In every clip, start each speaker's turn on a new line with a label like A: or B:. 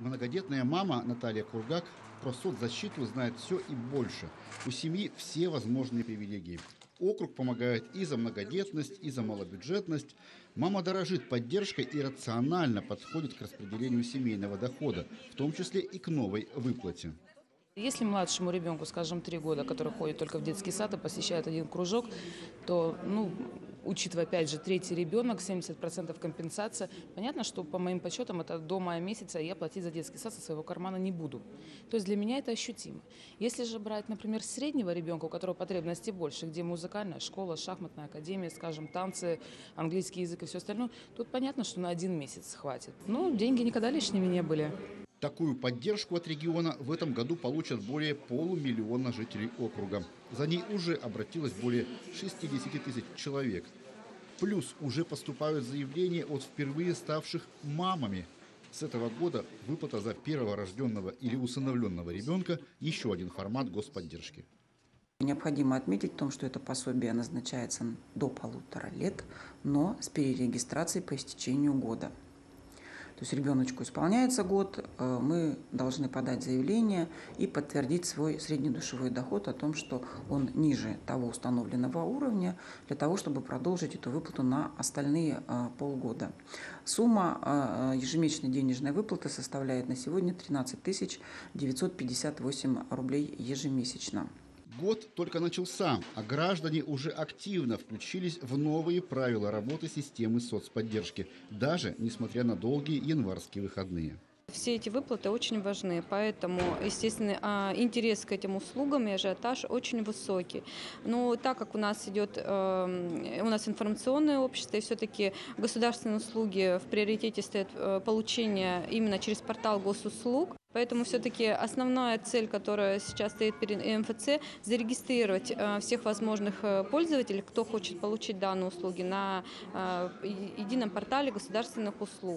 A: Многодетная мама Наталья Кургак про соцзащиту знает все и больше. У семьи все возможные привилегии. Округ помогает и за многодетность, и за малобюджетность. Мама дорожит поддержкой и рационально подходит к распределению семейного дохода, в том числе и к новой выплате.
B: Если младшему ребенку, скажем, 3 года, который ходит только в детский сад и посещает один кружок, то, учитывая, опять же, третий ребенок, 70% компенсация, понятно, что по моим подсчетам это до мая месяца я платить за детский сад со своего кармана не буду. То есть для меня это ощутимо. Если же брать, например, среднего ребенка, у которого потребностей больше, где музыкальная школа, шахматная академия, скажем, танцы, английский язык и все остальное, тут понятно, что на 1 месяц хватит. Но деньги никогда лишними не были.
A: Такую поддержку от региона в этом году получат более полумиллиона жителей округа. За ней уже обратилось более 60 тысяч человек. Плюс уже поступают заявления от впервые ставших мамами. С этого года выплата за первого рожденного или усыновленного ребенка – еще один формат господдержки.
C: Необходимо отметить в том, что это пособие назначается до 1,5 лет, но с перерегистрацией по истечению года. То есть ребеночку исполняется год, мы должны подать заявление и подтвердить свой среднедушевой доход о том, что он ниже того установленного уровня, для того, чтобы продолжить эту выплату на остальные полгода. Сумма ежемесячной денежной выплаты составляет на сегодня 13 958 рублей ежемесячно.
A: Год только начался, а граждане уже активно включились в новые правила работы системы соцподдержки, даже несмотря на долгие январские выходные.
D: Все эти выплаты очень важны, поэтому, естественно, интерес к этим услугам и ажиотаж очень высокий. Но так как у нас информационное общество, и все-таки государственные услуги в приоритете стоят получение именно через портал госуслуг, поэтому все-таки основная цель, которая сейчас стоит перед МФЦ, зарегистрировать всех возможных пользователей, кто хочет получить данные услуги на едином портале государственных услуг.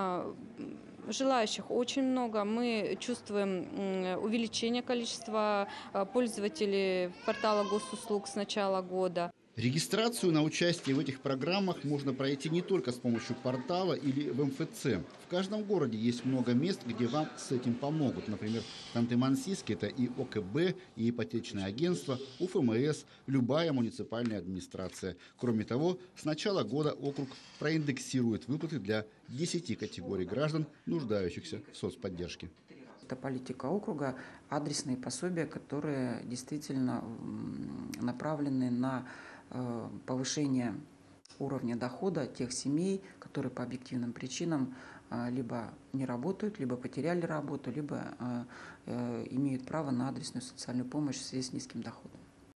D: Желающих очень много. Мы чувствуем увеличение количества пользователей портала госуслуг с начала года.
A: Регистрацию на участие в этих программах можно пройти не только с помощью портала или в МФЦ. В каждом городе есть много мест, где вам с этим помогут. Например, в Ханты-Мансийске это и ОКБ, и ипотечное агентство, УФМС, любая муниципальная администрация. Кроме того, с начала года округ проиндексирует выплаты для 10 категорий граждан, нуждающихся в соцподдержке.
C: Это политика округа, адресные пособия, которые действительно направлены на повышение уровня дохода тех семей, которые по объективным причинам либо не работают, либо потеряли работу, либо имеют право на адресную социальную помощь в связи с низким доходом.